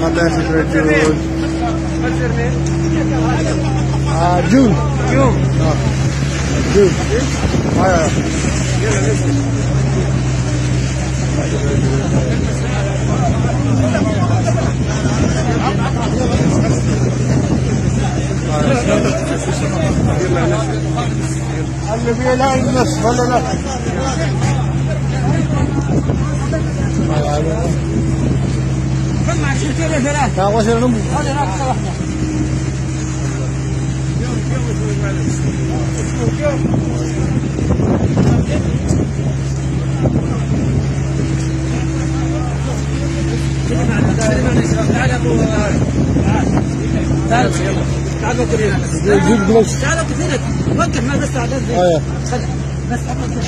قطع فكرة جون. جون. جون. اللي بيلاقي النص ولا لا؟ كم 10 كيلو ثلاث. تعال نمو. هذا ناقصة واحدة. تعال ابو تعال تعال جيب جلوس. تعال كثيرك وقف ما بس على بس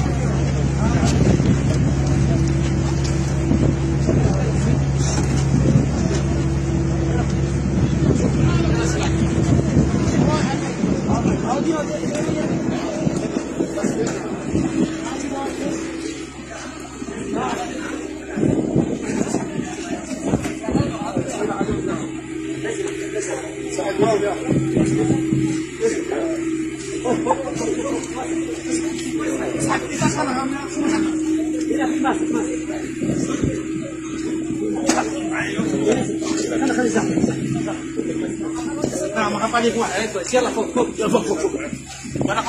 يلا فوق فوق يلا فوق فوق وانا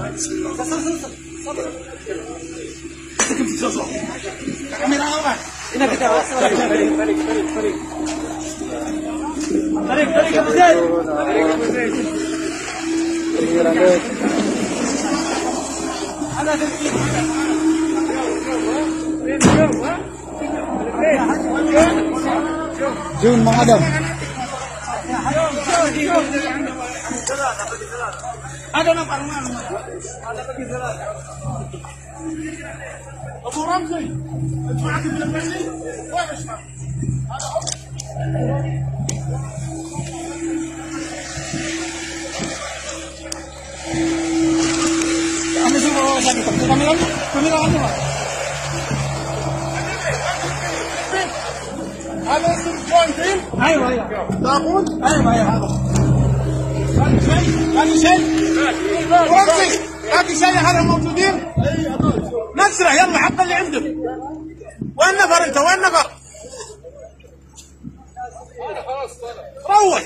كاميرا اول هنا كده طريق ابو زيد ابو زيد انا جون ما عدم هذا نفر هذا بقي ثلاثة أبو رمزي أنت معك ابن المهدي وين أشرف؟ أنا شوف كاميرا هذا اسم بوينتين؟ أيوه داخل؟ أيوه هذا باقي شيء؟ ورمزي باقي شيء هذا موجودين؟ نسرع يلا حط اللي عندك. وين نفر انت؟ وين نفر؟ روح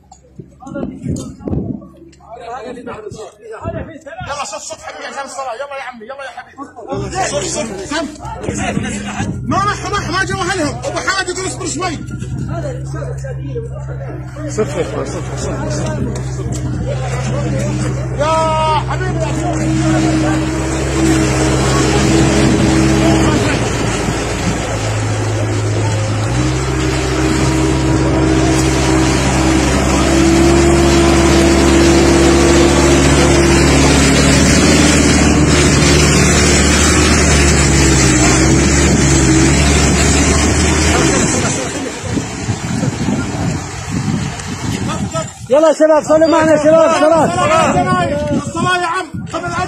يلا صف حبيبي عشان الصلاة. يلا يا عمي يلا يا حبيبي صف ما جوا اهلهم. ابو حامد يقول اصبر شوي. صفر يا حبيبي يلا شباب صلوا معنا شباب صلاة. الصلاة يا عم قبل